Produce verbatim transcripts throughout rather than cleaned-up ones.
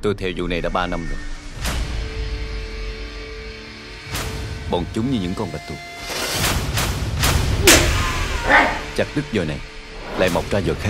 Tôi theo vụ này đã ba năm rồi. Bọn chúng như những con bạch tuộc, chặt đứt giờ này lại mọc ra giờ khác.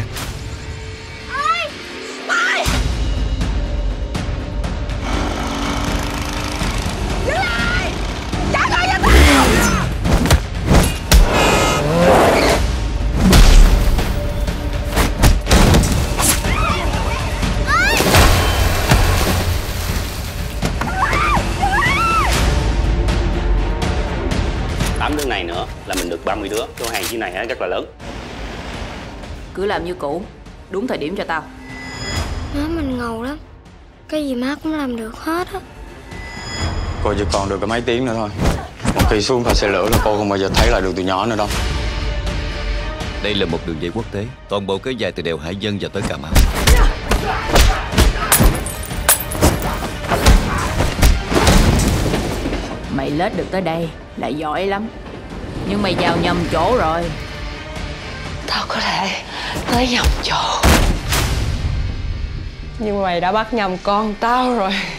Tám đứa này nữa là mình được ba mươi đứa. Số hàng chiếc này rất là lớn. Cứ làm như cũ, đúng thời điểm cho tao. Má mình ngầu lắm, cái gì má cũng làm được hết á. Cô chỉ còn được có mấy tiếng nữa thôi. Một khi xuống khỏi xe lửa là cô không bao giờ thấy lại được tụi nhỏ nữa đâu. Đây là một đường dây quốc tế, toàn bộ kéo dài từ đèo Hải Vân và tới Cà Mau. Mày lết được tới đây là giỏi lắm, nhưng mày vào nhầm chỗ rồi. Tao có thể tới nhầm chỗ, nhưng mày đã bắt nhầm con tao rồi.